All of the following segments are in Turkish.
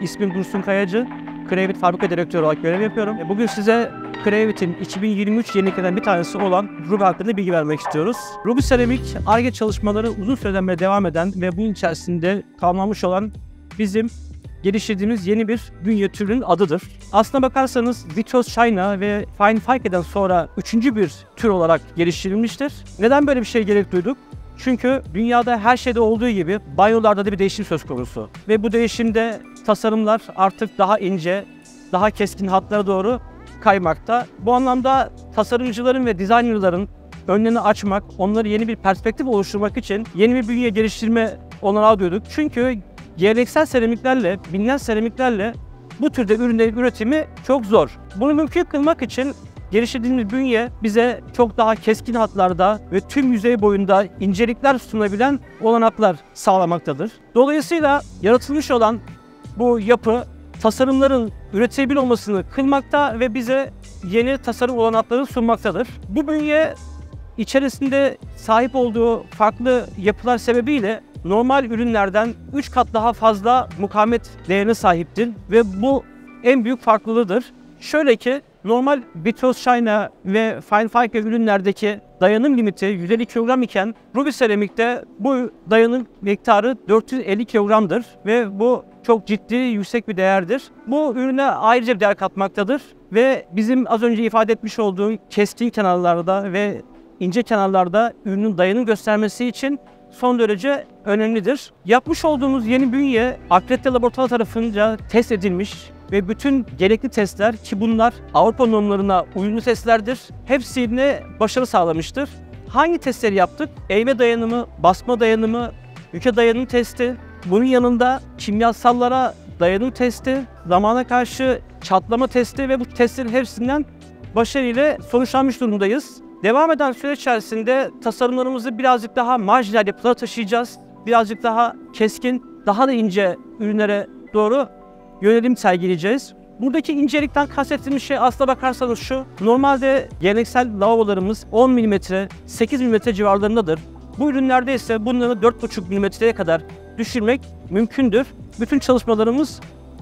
İsmim Dursun Kayacı. Creavit Fabrika Direktörü olarak görev yapıyorum. Bugün size Creavit'in 2023 yeniliklerinden bir tanesi olan Ruby hakkında bilgi vermek istiyoruz. Ruby Seramik, Ar-Ge çalışmaları uzun süreden beri devam eden ve bunun içerisinde tamamlanmış olan bizim geliştirdiğimiz yeni bir bünye türünün adıdır. Aslına bakarsanız Vitros China ve Fine Falke'den sonra üçüncü bir tür olarak geliştirilmiştir. Neden böyle bir şey gerek duyduk? Çünkü dünyada her şeyde olduğu gibi banyolarda da bir değişim söz konusu. Ve bu değişimde tasarımlar artık daha ince, daha keskin hatlara doğru kaymakta. Bu anlamda tasarımcıların ve dizaynerların önlerini açmak, onları yeni bir perspektif oluşturmak için yeni bir bünye geliştirme olanağı duyduk. Çünkü geleneksel seramiklerle, bilinen seramiklerle bu türde ürünlerin üretimi çok zor. Bunu mümkün kılmak için geliştirdiğimiz bünye bize çok daha keskin hatlarda ve tüm yüzey boyunda incelikler sunabilen olanaklar sağlamaktadır. Dolayısıyla yaratılmış olan bu yapı tasarımların üretilebilir olmasını kılmakta ve bize yeni tasarım olanakları sunmaktadır. Bu bünye içerisinde sahip olduğu farklı yapılar sebebiyle normal ürünlerden 3 kat daha fazla mukavemet değerine sahiptir ve bu en büyük farklılığıdır. Şöyle ki normal Vitros China ve Fine Falke ürünlerdeki dayanım limiti 150 kilogram iken Ruby Seramik'te bu dayanım miktarı 450 kilogramdır ve bu çok ciddi, yüksek bir değerdir. Bu ürüne ayrıca bir değer katmaktadır ve bizim az önce ifade etmiş olduğum keskin kenarlarda ve ince kenarlarda ürünün dayanım göstermesi için son derece önemlidir. Yapmış olduğumuz yeni bünye Akredite Laboratuvar tarafınca test edilmiş ve bütün gerekli testler ki bunlar Avrupa normlarına uyumlu testlerdir. Hepsine başarı sağlamıştır. Hangi testleri yaptık? Eğme dayanımı, basma dayanımı, yüke dayanım testi. Bunun yanında kimyasallara dayanım testi, zamana karşı çatlama testi ve bu testlerin hepsinden başarıyla sonuçlanmış durumdayız. Devam eden süreç içerisinde tasarımlarımızı birazcık daha marjinal yapılara taşıyacağız. Birazcık daha keskin, daha da ince ürünlere doğru yönelim sergileyeceğiz. Buradaki incelikten kastettiğimiz şey aslına bakarsanız şu. Normalde geleneksel lavabolarımız 10 mm, 8 mm civarlarındadır. Bu ürünlerde ise bunları 4,5 mm'ye kadar düşürmek mümkündür. Bütün çalışmalarımız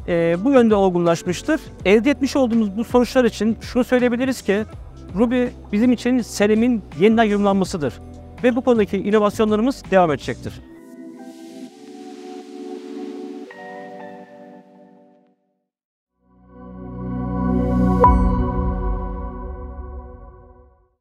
bu yönde olgunlaşmıştır. Elde etmiş olduğumuz bu sonuçlar için şunu söyleyebiliriz ki Ruby bizim için seramiğin yeniden yorumlanmasıdır ve bu konudaki inovasyonlarımız devam edecektir.